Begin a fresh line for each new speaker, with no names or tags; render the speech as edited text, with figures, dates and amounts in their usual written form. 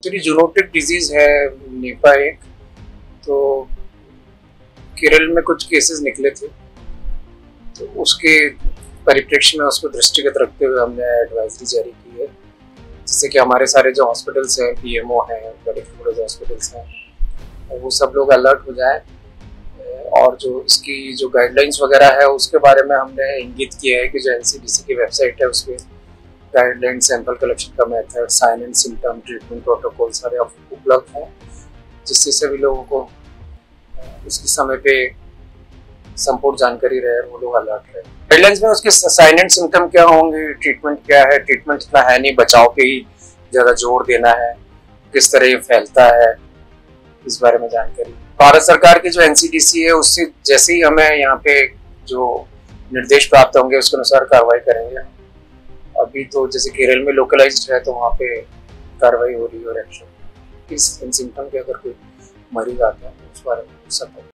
Actually zoonotic disease है Nipah एक, तो केरल में कुछ केसेस निकले थे, तो उसके परिप्रेक्ष्य में उसको दृष्टिगत रखते हुए हमने एडवाइजरी जारी की है, जिससे कि हमारे सारे जो हॉस्पिटल्स हैं, पीएमओ हैं, मेडिकल कॉलेज हॉस्पिटल्स हैं, वो सब लोग अलर्ट हो जाएं। और जो इसकी जो गाइडलाइंस वगैरह है उसके बारे में हमने इंगित किया है कि जो एनसीडीसी की वेबसाइट है उसमें गाइडलाइन, सैंपल कलेक्शन का method, sign and symptom, treatment protocol सारे उपलब्ध हैं, जिससे सभी लोगों को उसकी समय पे संपूर्ण जानकारी रहे, वो लोग अलर्ट रहे। गाइडलाइंस में उसके साइन एंड सिम्टम क्या होंगे, ट्रीटमेंट क्या है, ट्रीटमेंट इतना है नहीं, बचाव पे ही ज़्यादा जोर देना है, किस तरह ये फैलता है, इस बारे में जानकारी। भारत सरकार की जो एनसीडीसी है उससे जैसे ही हमें यहाँ पे जो निर्देश प्राप्त होंगे उसके अनुसार कार्रवाई करेंगे। अभी तो जैसे केरल में लोकलाइज्ड है तो वहाँ पे कार्रवाई हो रही है और एक्शन। इस इन सिम्टम के अगर कोई मरीज आता है तो उस बारे में सब